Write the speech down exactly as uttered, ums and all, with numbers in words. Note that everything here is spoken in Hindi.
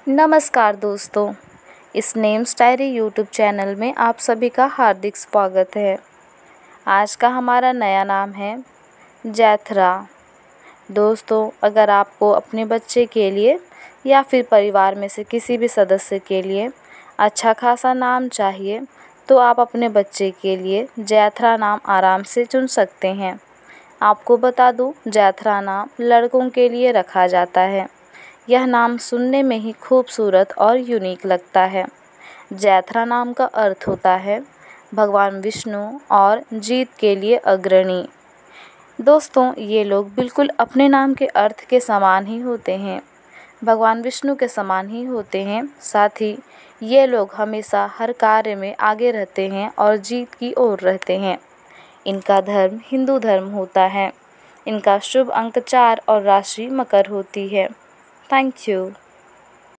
नमस्कार दोस्तों, इस नेम्स डायरी यूट्यूब चैनल में आप सभी का हार्दिक स्वागत है। आज का हमारा नया नाम है जैथरा। दोस्तों, अगर आपको अपने बच्चे के लिए या फिर परिवार में से किसी भी सदस्य के लिए अच्छा खासा नाम चाहिए तो आप अपने बच्चे के लिए जैथरा नाम आराम से चुन सकते हैं। आपको बता दूं, जैथरा नाम लड़कों के लिए रखा जाता है। यह नाम सुनने में ही खूबसूरत और यूनिक लगता है। जैथरा नाम का अर्थ होता है भगवान विष्णु और जीत के लिए अग्रणी। दोस्तों, ये लोग बिल्कुल अपने नाम के अर्थ के समान ही होते हैं, भगवान विष्णु के समान ही होते हैं। साथ ही ये लोग हमेशा हर कार्य में आगे रहते हैं और जीत की ओर रहते हैं। इनका धर्म हिंदू धर्म होता है। इनका शुभ अंक चार और राशि मकर होती है। Thank you.